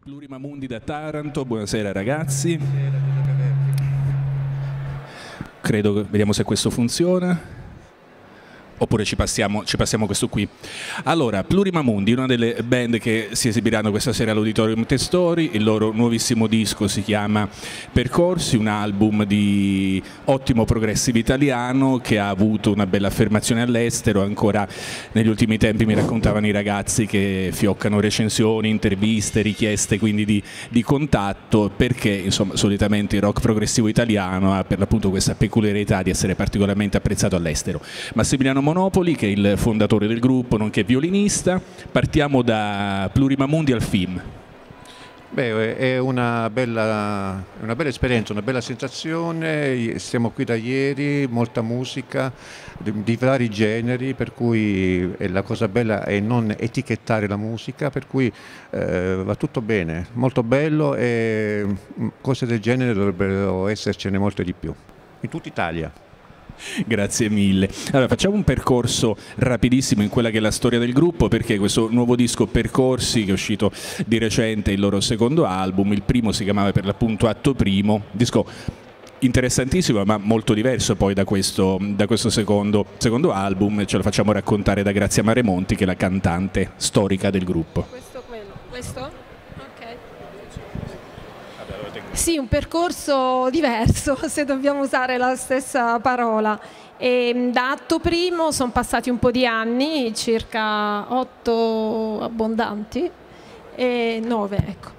Plurimamundi da Taranto, buonasera ragazzi. Vediamo se questo funziona. Oppure ci passiamo questo qui. Allora, Plurimamundi, una delle band che si esibiranno questa sera all'Auditorium Testori. Il loro nuovissimo disco si chiama Percorsi, un album di ottimo progressive italiano che ha avuto una bella affermazione all'estero. Ancora negli ultimi tempi mi raccontavano i ragazzi che fioccano recensioni, interviste, richieste quindi di contatto, perché insomma solitamente il rock progressivo italiano ha per l'appunto questa peculiarità di essere particolarmente apprezzato all'estero. Massimiliano Monopoli, che è il fondatore del gruppo, nonché violinista. Partiamo da Plurimamundi al film. Beh, è una bella esperienza, una bella sensazione. Siamo qui da ieri, molta musica di vari generi, per cui la cosa bella è non etichettare la musica, per cui va tutto bene, molto bello, e cose del genere dovrebbero essercene molte di più, in tutta Italia. Grazie mille. Allora, facciamo un percorso rapidissimo in quella che è la storia del gruppo, perché questo nuovo disco Percorsi, che è uscito di recente, il loro secondo album, il primo si chiamava per l'appunto Atto Primo, disco interessantissimo ma molto diverso poi da questo secondo album. Ce lo facciamo raccontare da Grazia Maremonti, che è la cantante storica del gruppo. Questo? Sì, un percorso diverso, se dobbiamo usare la stessa parola. Da Atto Primo sono passati un po' di anni, circa 8 abbondanti, 9 ecco.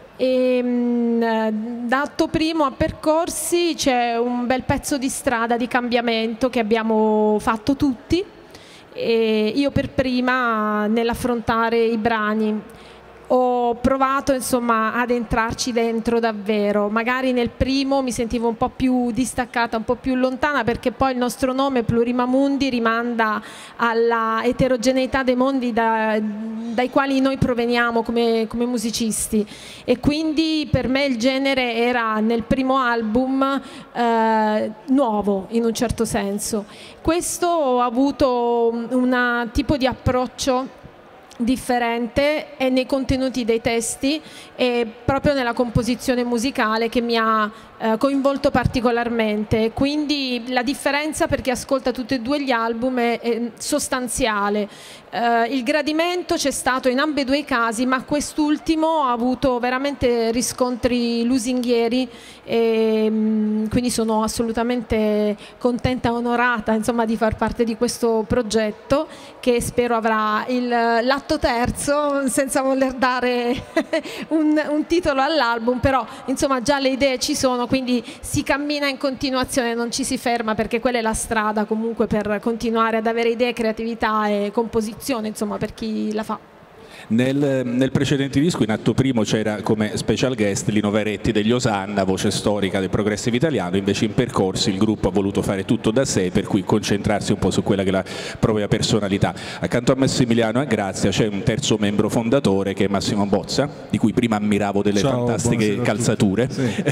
Da Atto Primo a Percorsi c'è un bel pezzo di strada di cambiamento che abbiamo fatto tutti, e io per prima nell'affrontare i brani. Ho provato insomma ad entrarci dentro davvero. Magari nel primo mi sentivo un po' più distaccata, un po' più lontana, perché poi il nostro nome Plurimamundi rimanda alla eterogeneità dei mondi dai quali noi proveniamo come musicisti, e quindi per me il genere era nel primo album nuovo in un certo senso. Questo ha avuto un tipo di approccio differente e nei contenuti dei testi e proprio nella composizione musicale, che mi ha coinvolto particolarmente. Quindi la differenza, per chi ascolta tutti e due gli album, è sostanziale. Il gradimento c'è stato in ambedue i casi, ma quest'ultimo ha avuto veramente riscontri lusinghieri, e quindi sono assolutamente contenta e onorata insomma di far parte di questo progetto, che spero avrà l'atto terzo, senza voler dare un titolo all'album, però insomma già le idee ci sono, quindi si cammina in continuazione, non ci si ferma, perché quella è la strada comunque per continuare ad avere idee, creatività e composizione, insomma, per chi la fa. Nel precedente disco, in Atto Primo, c'era come special guest Lino Veretti degli Osanna, voce storica del progressive italiano. Invece in Percorsi il gruppo ha voluto fare tutto da sé, per cui concentrarsi un po' su quella che è la propria personalità. Accanto a Massimiliano e a Grazia c'è un terzo membro fondatore, che è Massimo Bozza, di cui prima ammiravo delle fantastiche calzature. Sì.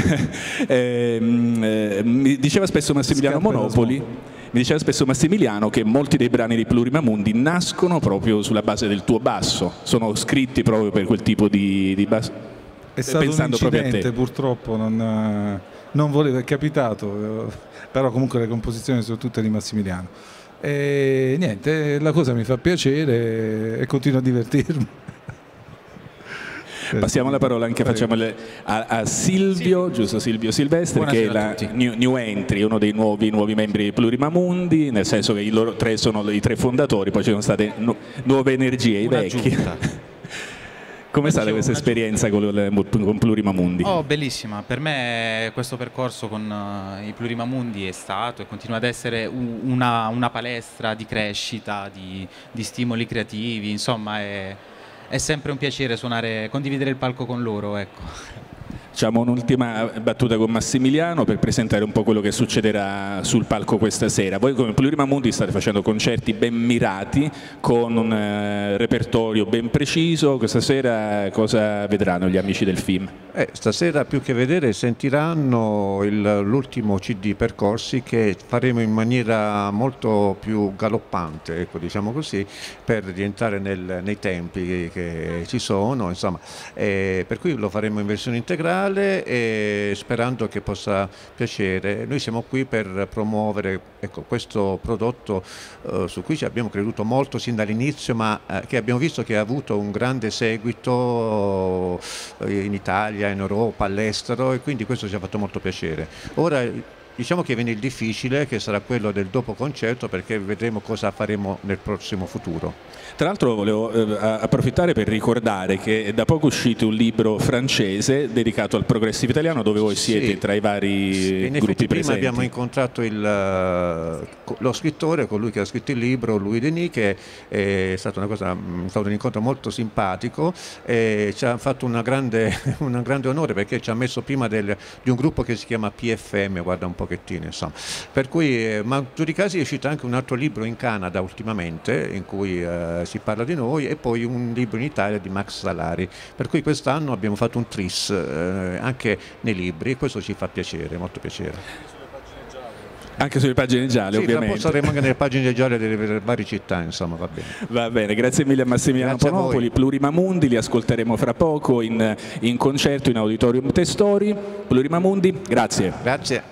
Mi diceva spesso Massimiliano Monopoli, che molti dei brani di Plurimamundi nascono proprio sulla base del tuo basso, sono scritti proprio per quel tipo di basso. È stato pensando un incidente, purtroppo non volevo, è capitato, però comunque le composizioni sono tutte di Massimiliano. E niente, la cosa mi fa piacere e continuo a divertirmi. Passiamo la parola anche, a Silvio, giusto, Silvio Silvestri. Buonasera, che è la new entry, uno dei nuovi membri di Plurimamundi, nel senso che loro tre sono i tre fondatori, poi ci sono state nuove energie, i vecchi. Come è stata questa esperienza con Plurimamundi? Oh, bellissima. Per me questo percorso con i Plurimamundi è stato e continua ad essere una palestra di crescita, di stimoli creativi, insomma è sempre un piacere condividere il palco con loro, ecco. Facciamo un'ultima battuta con Massimiliano per presentare un po' quello che succederà sul palco questa sera. Voi come Plurima Mundi state facendo concerti ben mirati, con un repertorio ben preciso. Questa sera cosa vedranno gli amici del film? Stasera più che vedere sentiranno l'ultimo CD Percorsi, che faremo in maniera molto più galoppante, ecco, diciamo così, per rientrare nei tempi che ci sono, insomma, per cui lo faremo in versione integrale, e sperando che possa piacere. Noi siamo qui per promuovere, ecco, questo prodotto su cui ci abbiamo creduto molto sin dall'inizio, ma che abbiamo visto che ha avuto un grande seguito in Italia, in Europa, all'estero, e quindi questo ci ha fatto molto piacere. Ora diciamo che viene il difficile, che sarà quello del dopo concerto, perché vedremo cosa faremo nel prossimo futuro. Tra l'altro volevo approfittare per ricordare che è da poco uscito un libro francese dedicato al progressivo italiano, dove voi siete tra i vari gruppi presenti. Prima abbiamo incontrato lo scrittore, colui che ha scritto il libro, Louis Denis, che è stato un incontro molto simpatico, e ci ha fatto un grande onore, perché ci ha messo prima di un gruppo che si chiama PFM, guarda un pochettino, insomma. Per cui, ma in tutti i casi è uscito anche un altro libro in Canada ultimamente, in cui si parla di noi, e poi un libro in Italia di Max Salari, per cui quest'anno abbiamo fatto un tris anche nei libri, e questo ci fa piacere, molto piacere. Anche sulle pagine gialle, sì, ovviamente. Poi saremo anche nelle pagine gialle delle varie città, insomma, va bene. Va bene, grazie mille a Massimiliano Ponopoli. Plurima Mundi, li ascolteremo fra poco in concerto in Auditorium Testori. Plurima Mundi, grazie. Grazie.